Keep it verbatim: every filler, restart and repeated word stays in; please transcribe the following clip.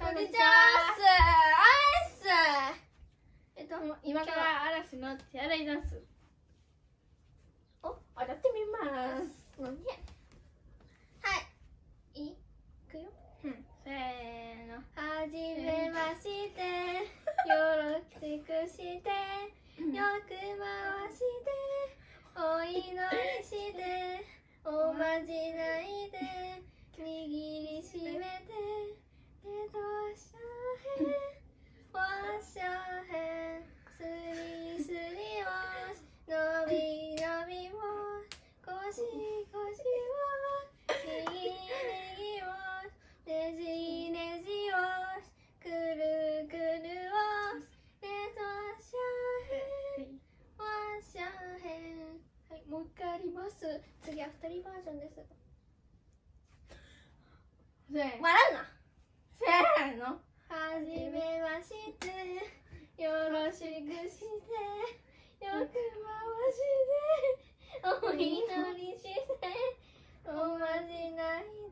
こんにちはアイスえっと今から嵐の手洗いダンスを踊ってみます。 なんではいいくよ、 うん、せーの。 はじめましてよろしくしてよく回してお祈りしておまじないで握りしめて手と足へわっしゃへすりすりをのびのびをこしこしをねぎねぎをねじねじをくるくるをねとしゃへわっしゃへはい、もう一回やります。次は二人バージョンです。 せー笑うな。 せーの。 はじめましてよろしくしてよく回してお祈りしておまじない